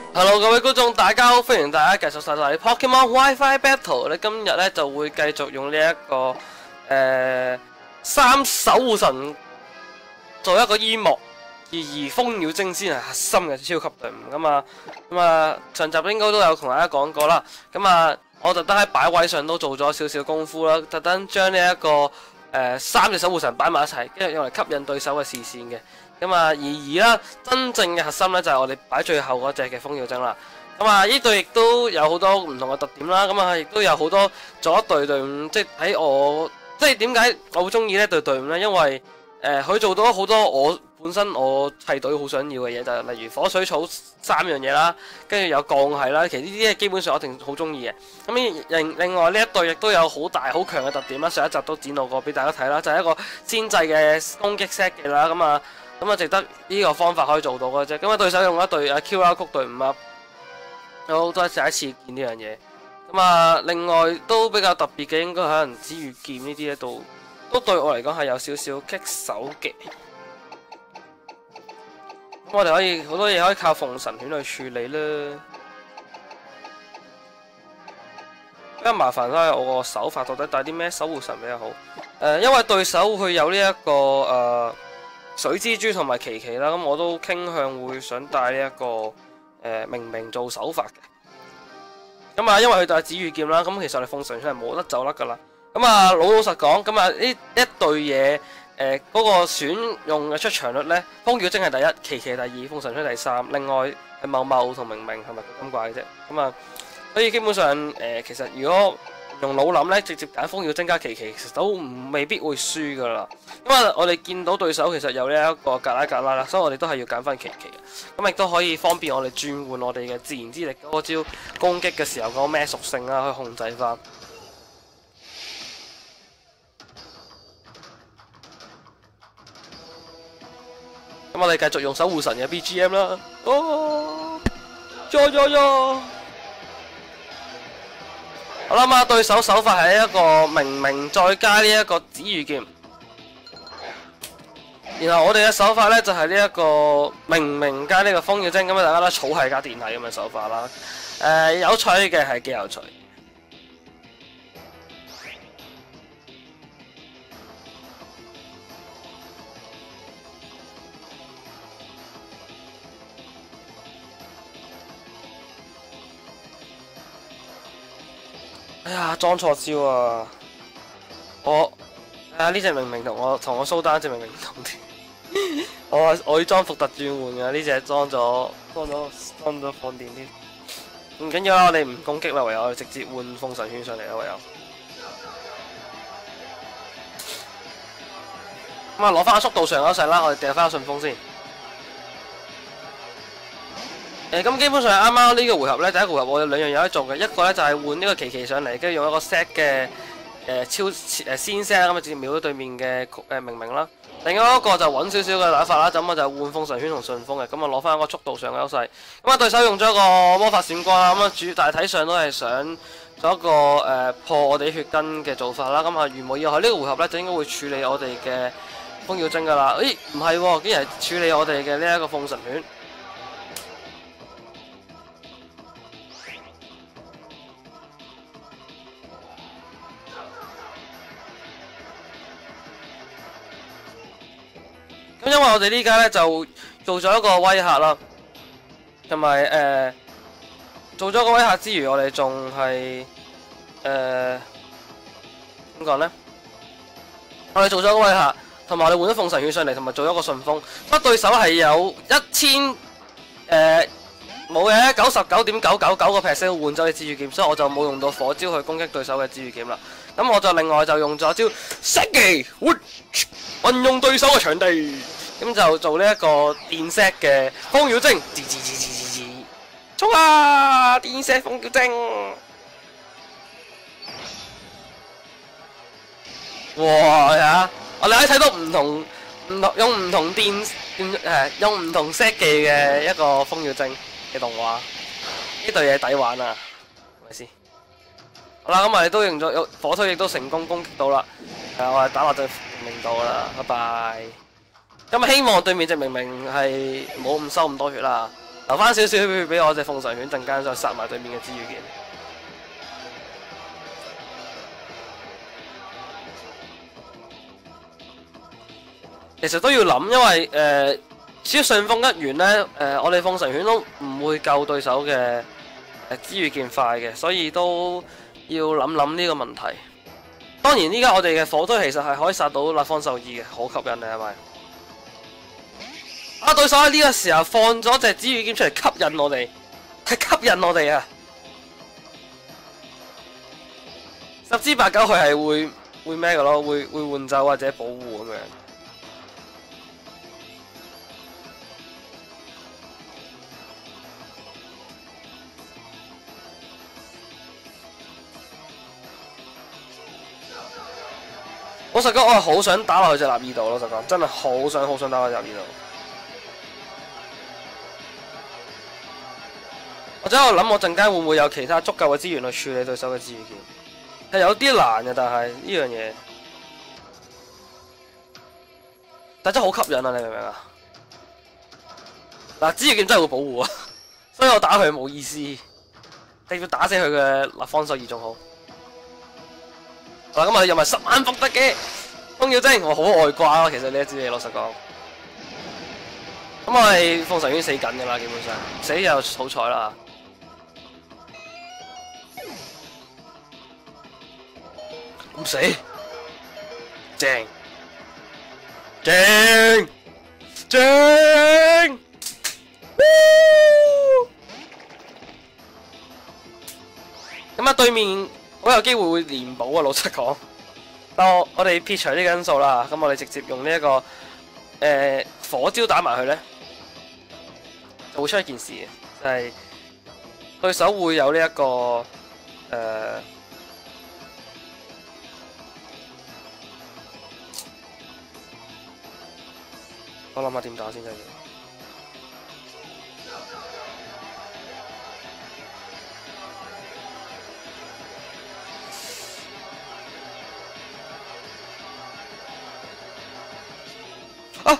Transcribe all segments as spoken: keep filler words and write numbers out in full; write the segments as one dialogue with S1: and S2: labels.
S1: Hello， 各位觀眾，大家好，歡迎大家繼續收睇 Pokemon WiFi Battle。你今日咧就會繼續用呢、這、一個誒、呃、三守護神做一個煙幕，而而蜂妖精先係核心嘅超級隊伍咁啊。咁啊，上集應該都有同大家講過啦。咁啊，我特登喺擺位上都做咗少少功夫啦，特登將呢一個誒、呃、三隻守護神擺埋一齊，跟住用嚟吸引對手嘅視線嘅。咁啊，而而啦，真正嘅核心咧就係我哋擺最後嗰隻嘅蜂妖精啦。咁啊，呢隊亦都有好多唔同嘅特點啦。咁啊，亦都有好多做一隊隊伍，即係喺我即係點解我好中意呢隊隊伍咧？因為誒佢、呃、做到好多我本身我砌隊好想要嘅嘢，就係、例如火水草三樣嘢啦，跟住有鋼系啦。其實呢啲係基本上我一定好中意嘅。咁另另外呢一隊亦都有好大好強嘅特點啦。上一集都展露過俾大家睇啦，就係、是、一個先製嘅攻擊 set 嘅啦。咁啊〜咁啊，值得呢個方法可以做到嘅啫。咁啊，對手用一隊啊 Q R 曲隊伍啊，有好多第一次見呢樣嘢。咁啊，另外都比較特別嘅，應該可能紫御劍呢啲咧，都都對我嚟講係有少少棘手嘅。咁我哋可以好多嘢可以靠鳳神犬去處理啦。比較麻煩都係我個手法到底帶啲咩守護神比較好？誒、呃，因為對手佢有呢、這、一個誒。呃水蜘蛛同埋琪琪啦，咁我都傾向會想帶呢、這、一個誒、呃、明明做手法嘅。咁啊，因為佢帶紫御劍啦，咁其實我哋鳳神犬係冇得走甩噶啦。咁啊，老老實講，咁啊呢一隊嘢誒嗰個選用嘅出場率咧，蜂妖精係第一，琪琪第二，鳳神犬第三，另外係茂茂同明明同埋金怪嘅啫。咁啊，所以基本上誒、呃，其實如果用腦諗咧，直接揀蜂妖精加琪琪，其實都唔未必會輸噶啦。因為我哋見到對手其實有呢一個格拉格拉啦，所以我哋都係要揀翻琪琪嘅。咁亦都可以方便我哋轉換我哋嘅自然之力嗰招攻擊嘅時候嗰個咩屬性啦，去控制翻。咁我哋繼續用守護神嘅 B G M 啦。哦，呀呀呀！我諗下對手手法係一個明明再加呢一個紫御劍，然後我哋嘅手法咧就係呢一個明明加呢個蜂妖精，咁啊大家都草系加電系咁嘅手法啦。誒、呃、有趣嘅係幾有趣。哎呀，裝錯招啊！我啊呢隻明明同我同我蘇丹隻明明唔同啲。我我要裝伏特轉換嘅，呢隻裝咗裝咗裝咗放電添。唔緊要啦，我哋唔攻擊啦，唯有我哋直接換鳳神圈上嚟啦，唯有。咁啊，攞翻速度上嗰陣啦，我哋掉翻個順風先。誒咁、呃、基本上啱啱呢個回合咧，第一個回合我有兩樣嘢可以做嘅，一個咧就係、是、換呢個琪琪上嚟，跟住用一個 set 嘅誒、呃、超誒、呃、先 set 咁啊，直接秒咗對面嘅誒、呃、明明啦。另外一個就穩少少嘅打法啦，咁我就換鳳神圈同順風嘅，咁啊攞翻一個速度上嘅優勢。咁啊對手用咗一個魔法閃光啦，咁啊主大體上都係想做一個誒、呃、破我哋血根嘅做法啦。咁啊如無意外呢個回合咧就應該會處理我哋嘅蜂妖精噶啦。誒唔係喎，竟然係處理我哋嘅呢一個鳳神犬。咁因為我哋呢家咧就做咗一個威嚇啦，同埋誒做咗個威嚇之餘，我哋仲係誒點講咧？我哋做咗個威嚇，同埋我哋換咗鳳神犬上嚟，同埋做咗個順風。不過對手係有一千誒冇嘅九十九點九九九個 percent 換走你紫御劍，所以我就冇用到火招去攻擊對手嘅紫御劍啦。咁我就另外就用咗招石技，運用對手嘅場地，咁就做呢一個電石嘅蜂妖精，吱吱吱吱吱吱，衝啊！電石蜂妖精，哇呀！我哋可以睇到唔同唔同用唔同電電誒用唔同 set 技嘅一個蜂妖精嘅動畫，呢對嘢抵玩啊！係咪先？好啦，咁我哋都用咗火推，亦都成功攻擊到啦。誒，我哋打落就明到啦，拜拜。咁希望對面隻明明係冇咁收咁多血啦。 留翻少少俾我隻鳳神犬，陣間再殺埋對面嘅紫羽劍。其實都要諗，因為誒、呃，只要順風一完咧，誒、呃，我哋鳳神犬都唔會救對手嘅誒紫羽劍快嘅，所以都要諗諗呢個問題。當然，依家我哋嘅火堆其實係可以殺到立方獸二嘅，好吸引你係咪？啊！對手喺呢個時候放咗隻紫羽劍出嚟吸引我哋，係吸引我哋啊！十之八九佢係會會咩嘅咯？會會換走或者保護咁樣。老實講，我係好想打落去隻立耳度，老實講，真係好想好想打落去隻立耳度。我真係度諗，我陣間會唔會有其他足夠嘅資源去處理對手嘅紫羽劍？係有啲難嘅，但係呢樣嘢，但真係好吸引啊！你明唔明啊？嗱，紫羽劍真係會保護啊，所以我打佢冇意思，定要打死佢嘅立方獸二仲好。嗱，咁我哋又咪十萬伏特嘅風妖精，我好外掛咯。其實呢一支嘢，老實講，咁我係鳳神犬死緊噶啦，基本上死又好彩啦。唔死，正正正，咁啊對面好有機會會連補啊！老實講，但我我哋撇除呢個因素啦，咁我哋直接用呢、這、一個誒、呃、火招打埋佢咧，就會出一件事嘅，就係、是、對手會有呢、這、一個誒。呃我諗下點打先真係。啊！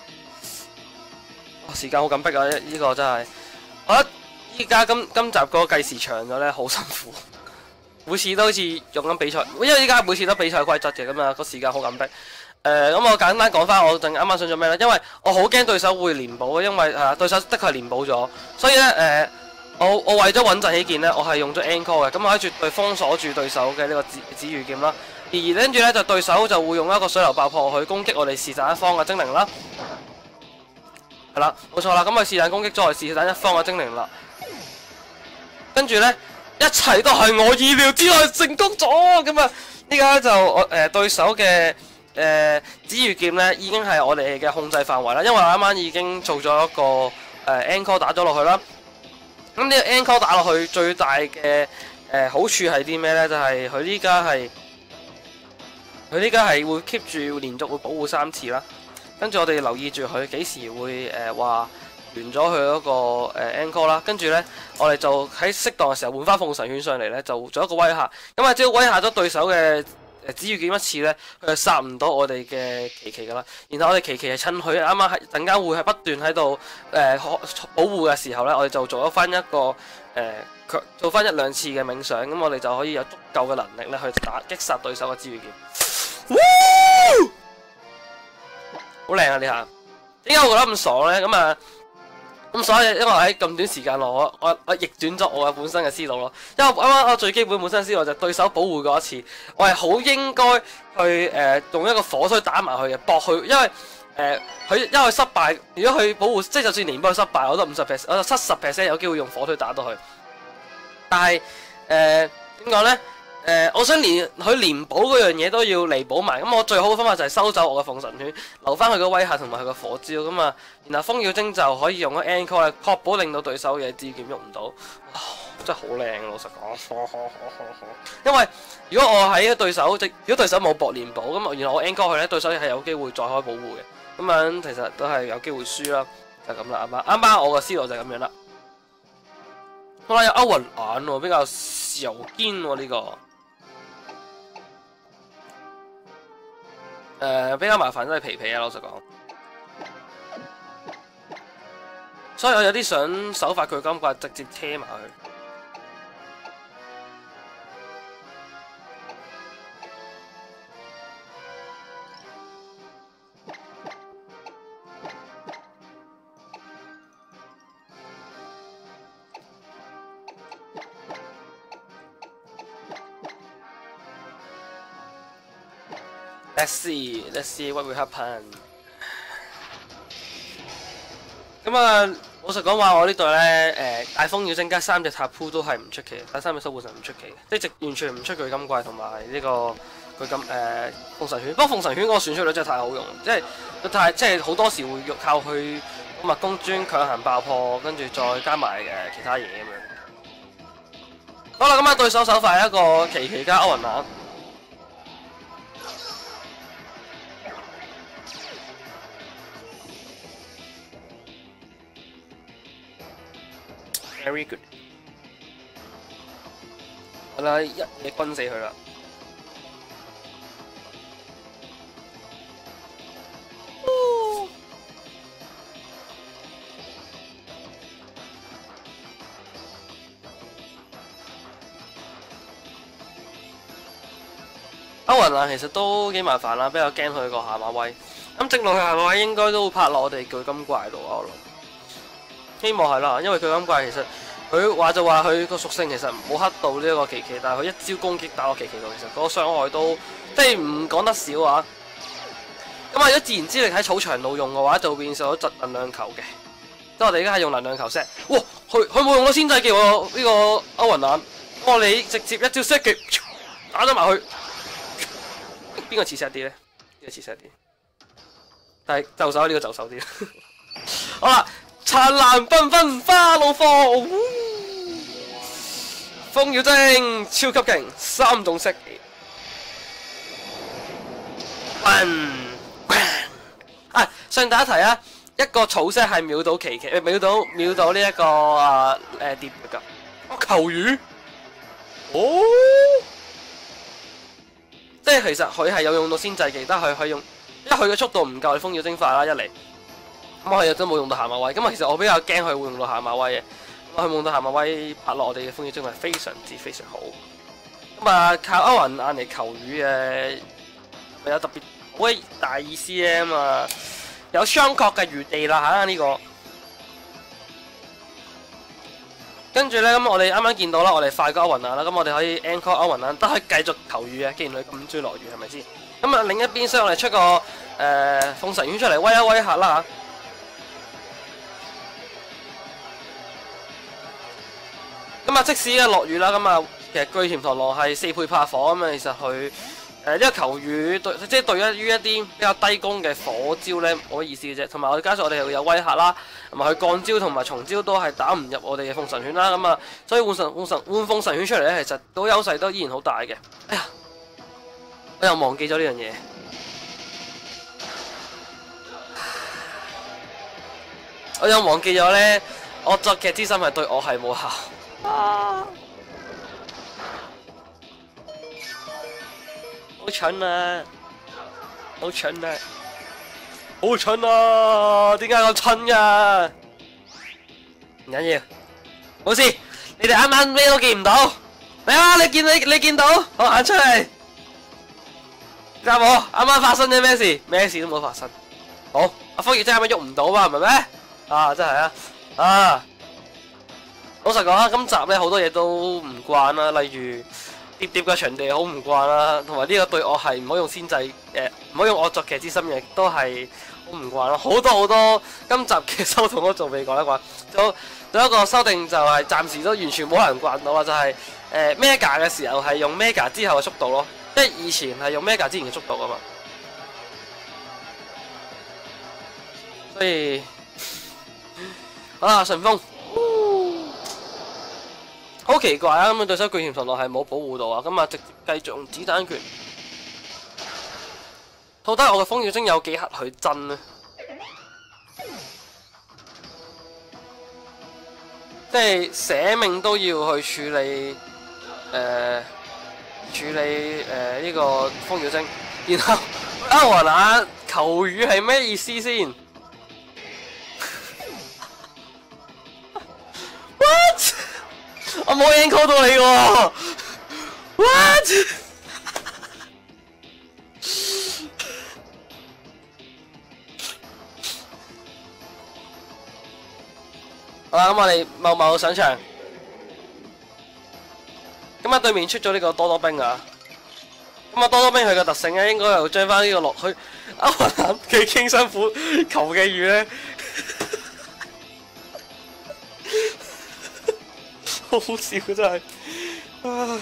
S1: 時間好緊迫啊！呢、這個真係，我覺得依家今今集嗰個計時長咗咧，好辛苦。每次都好似用緊比賽，因為依家每次都比賽規則嘅，咁啊個時間好緊迫。誒咁、呃、我簡單講翻我陣啱啱想做咩咧？因為我好驚對手會連補，因為啊對手的確係連補咗，所以咧誒、呃、我我為咗穩陣起見咧，我係用咗 Encore 嘅，咁我可以絕對封鎖住對手嘅呢個紫紫羽劍啦。而跟住咧就對手就會用一個水流爆破去攻擊我哋是但一方嘅精靈啦。係啦，冇錯啦，咁佢是但攻擊咗我哋是但一方嘅精靈啦。跟住咧一切都係我意料之外，成功咗咁啊！依家就我誒、呃、對手嘅。誒紫羽劍咧已經係我哋嘅控制範圍啦，因為我啱啱已經做咗一個誒 Encore 打咗落去啦。咁呢個 Encore 打落去最大嘅誒、呃、好處係啲咩咧？就係佢依家係佢依家係會 keep 住連續會保護三次啦。跟住我哋留意住佢幾時會誒話、呃、完咗佢嗰個誒 Encore 啦。跟住咧我哋就喺適當嘅時候換翻鳳神犬上嚟咧，就做一個威嚇。咁啊，只要威嚇咗對手嘅誒紫羽劍一次咧，佢就殺唔到我哋嘅琪琪噶啦。然後我哋琪琪係趁佢啱啱喺陣間會係不斷喺度誒保護嘅時候咧，我哋就做咗翻一個誒、呃、做翻一兩次嘅冥想，咁我哋就可以有足夠嘅能力咧去打擊殺對手嘅紫羽劍。好靚啊！呢下點解我覺得咁爽咧？咁啊〜咁所以因為喺咁短時間內，我我我逆轉咗我嘅本身嘅思路咯。因為啱啱我最基本本身思路就係對手保護過一次，我係好應該去誒、呃、用一個火推打埋佢嘅，搏佢，因為誒佢、呃、因為失敗，如果佢保護，即係就算連幫佢失敗，我都五十 percent，我就七十 percent 有機會用火推打到佢。但係誒點講咧？誒、呃，我想連佢連補嗰樣嘢都要彌補埋，咁我最好嘅方法就係收走我嘅鳳神犬，留翻佢嘅威嚇同埋佢嘅火招咁啊，然後風妖精就可以用咗 Encore 嚟確保令到對手嘅紫羽劍喐唔到，哇！真係好靚，老實講。因為如果我喺對手即如果對手冇搏連補，咁然後我 Encore 佢咧，對手係有機會再開保護嘅，咁樣其實都係有機會輸啦，就咁啦，啱啱啱啱我嘅思路就係咁樣啦。好啦，有歐雲眼喎，比較柔堅喎呢個。誒、呃、比較麻煩都係皮皮啊，老實講。 所以我有啲想手法巨金怪直接車埋去。Let's see, let's see what will happen。咁啊，老實講話，我呢隊咧誒大風妖精加三隻塔鋪都係唔出奇，但三隻守護神唔出奇，即係直完全唔出巨金怪同埋呢個巨金誒鳳神犬。不過鳳神犬嗰個選出率真係太好用，即係太即係好多時會靠佢密攻磚強行爆破，跟住再加埋誒其他嘢咁樣。好啦，咁啊對手手法係一個奇奇加歐雲蘭。Very good。好啦，一嘢轟死佢啦！歐雲蘭其實都幾麻煩啦，比較驚佢個下馬威。咁正路嘅下馬威應該都會拍落我哋巨金怪度啊！我諗。希望係啦，因為巨金怪其實佢話就話佢個屬性其實冇黑到呢一個奇奇，但係佢一招攻擊打個奇奇度，其實嗰個傷害都即係唔講得少啊。咁啊，如果自然之力喺草場度用嘅話，就變成咗疾能量球嘅。即係我哋而家係用能量球 set。哇！佢佢冇用到先制技喎，呢個歐雲蘭。我哋直接一招 set 技打咗埋去。邊個似 set 啲咧？邊個似 set 啲？但係就手呢個就手啲。好啦。燦爛繽紛花怒放，風妖精超級勁，三種式。啊，順帶一提啊，一個草式係秒到奇奇，秒到秒到呢、這、一個啊誒蝶㗎。哦，球魚，哦，即係其實佢係有用到先制技，但係佢用，因為佢嘅速度唔夠風妖精快啦，一嚟。咁我亦都冇用到下馬威，咁啊其實我比較驚佢會用到下馬威嘅，咁佢用到下馬威拍落我哋嘅風妖精係非常之非常好。咁啊靠歐雲眼嚟求雨嘅，有特別好大意思咧，咁啊有商榷嘅餘地啦嚇呢個。跟住咧，咁我哋啱啱見到啦，我哋快過歐雲眼啦，咁我哋可以 encore 歐雲眼，都可以繼續求雨嘅，既然佢咁中意落雨係咪先？咁啊另一邊廂我哋出個誒、呃、鳳神犬出嚟威一威下啦嚇。咁啊，即使啊落雨啦，咁啊，其實巨甜螳螂係四倍怕火咁啊，其實佢誒呢個球雨對，即係對於一啲比較低攻嘅火招咧，冇乜意思嘅啫。同埋我哋加上我哋又有威嚇啦，同埋佢鋼招同埋蟲招都係打唔入我哋嘅鳳神犬啦。咁啊，所以換神換神換鳳神犬出嚟咧，其實都優勢都依然好大嘅。哎呀，我又忘記咗呢樣嘢。我又忘記咗咧，惡作劇之心係對我係冇效。啊！好蠢啊！好蠢啊！好蠢啊！點解咁蠢㗎？唔緊要，冇事。你哋啱啱咩都見唔到，嚟啊！你見你你見到，我行出嚟。答我，啱啱發生咗咩事？咩事都冇發生。好，阿風月真係咪喐唔到嘛？係咪咩？啊，真係啊！啊！老實講啊，今集咧好多嘢都唔慣啦，例如疊疊嘅場地好唔慣啦，同埋呢個對我係唔好用先制誒，唔好用惡作劇之心嘅，都係好唔慣咯。好多好多今集嘅修圖我仲未講得慣，仲有一個修訂就係暫時都完全冇人慣到啦，就係誒 Mega 嘅時候係用 Mega 之後嘅速度咯，即係以前係用 Mega 之前嘅速度啊嘛，所以好啦，順風。好奇怪啊！咁啊對手巨甜螳螂係冇保護到啊，咁啊直接繼續用子彈拳。到底我嘅風妖精有幾黑佢真呢？即係捨命都要去處理誒、呃、處理誒呢、呃這個風妖精，然後歐雲眼求雨係咩意思先？ 我冇 encore 到你喎 ，what？ 好啦，咁我哋茂茂上場。咁啊，對面出咗呢個多多兵啊。咁啊，多多兵佢嘅特性咧，應該又將翻呢個落去歐雲蘭幾傾辛苦求嘅語咧，好好笑真係。啊！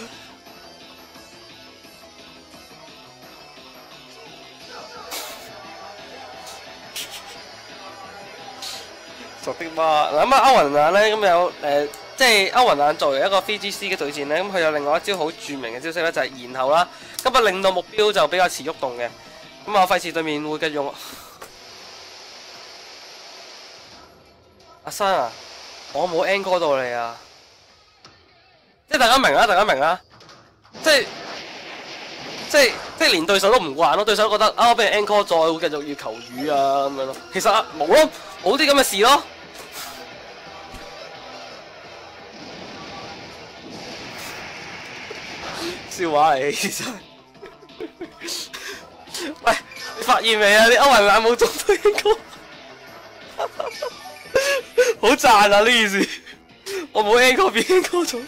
S1: 熟的嘛，嗱咁啊，歐雲蘭咧咁有誒、呃，即係歐雲蘭作為一個 V G C 嘅對戰咧，咁佢有另外一招好著名嘅招式咧，就係、是、延後啦。咁啊，令到目標就比較遲喐動嘅。咁啊，費事對面會繼續用。阿生啊，我冇 encore 到你啊！即係大家明啦，大家明啦，即係即係即係連對手都唔慣咯，對手都覺得啊，我俾人 encore 再會繼續要求魚啊咁樣咯。其實啊，冇咯，冇啲咁嘅事咯。笑話嚟，其實。喂，你發現未啊？你歐雲蘭冇中到 encore，好賺啊！呢件事，我冇 encore 變 encore 咗。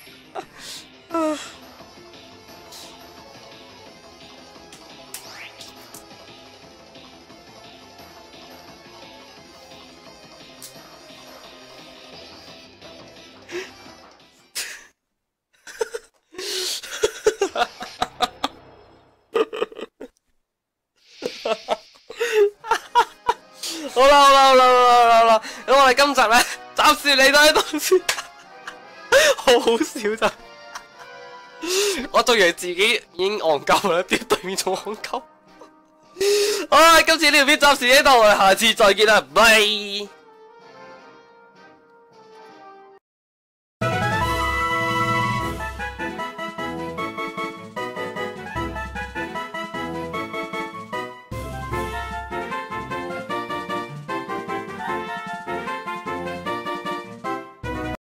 S1: 好啦好啦好啦好啦好啦，咁我哋今集咧暫時嚟到呢度先，好好笑咋！我仲以為自己已經戇鳩啦，點對面仲戇鳩？好啦，今次呢條片暫時喺度，我哋下次再見啦，拜。